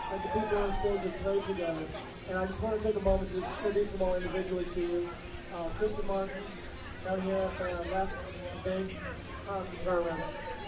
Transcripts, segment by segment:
that the people on stage have played together. And I just want to take a moment to introduce them all individually to you. Kristin Martin, down here up left, bass, guitar around.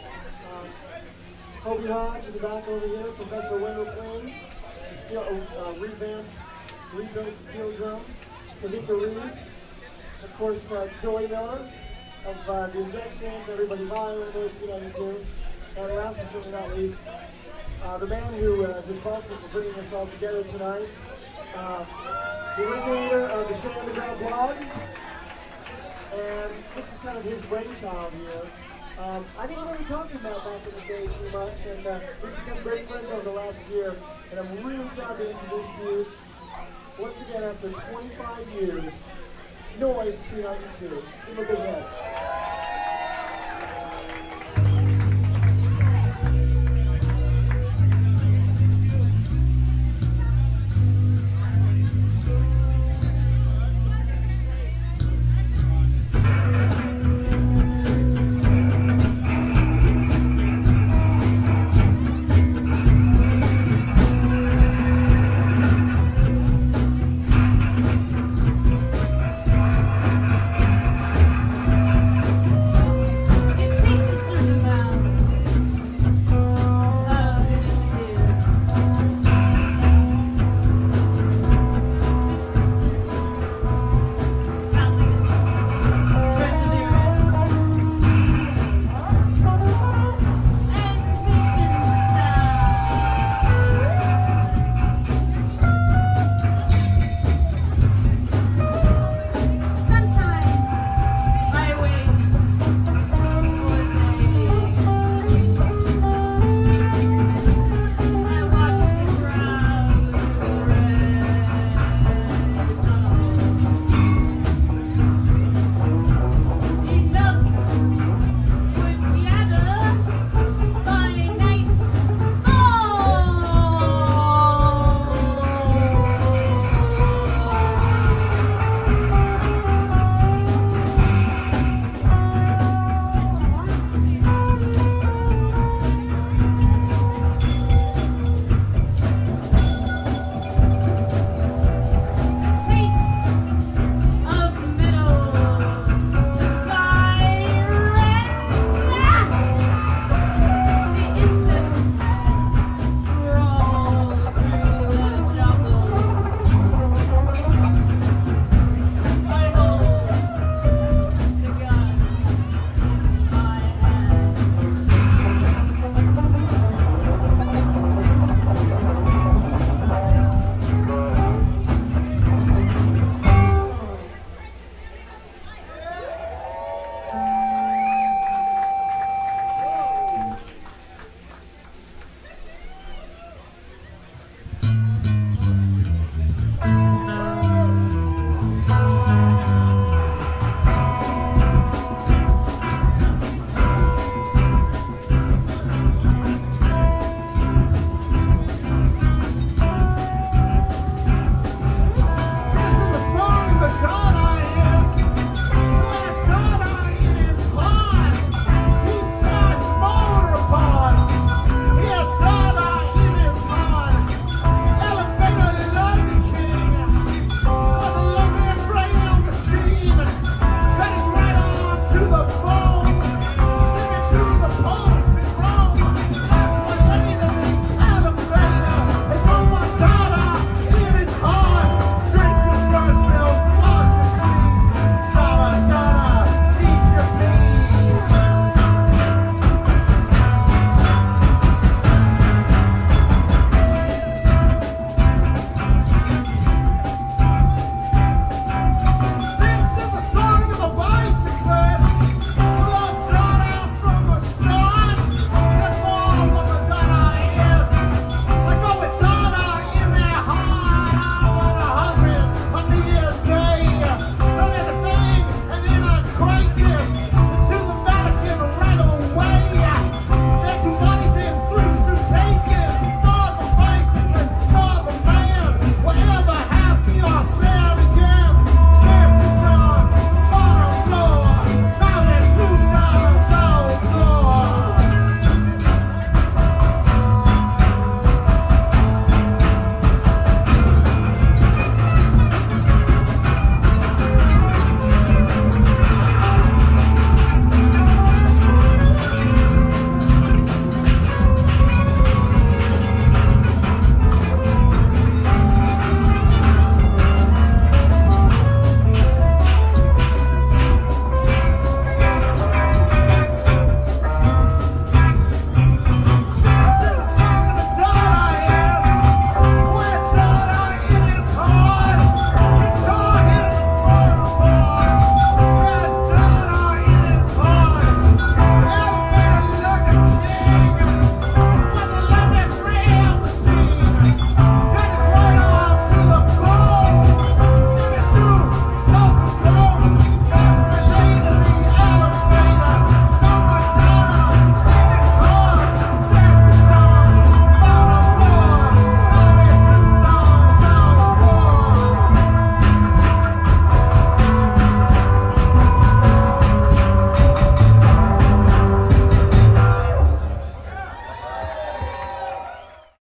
Hobie Hodge in the back over here, Professor Wendell Flynn, the steel, revamped, rebuilt steel drum, Kavika Reeves, of course Joey Miller of the Injections, Everybody Violiners, 292, and last but certainly not least, the man who is responsible for bringing us all together tonight, the originator of the CheUnderground blog, and this is kind of his brainchild here. I didn't really talk to him about back in the day too much, and we've become great friends over the last year, and I'm really proud to introduce to you, once again after 25 years, Noise 292. Give him a big hand.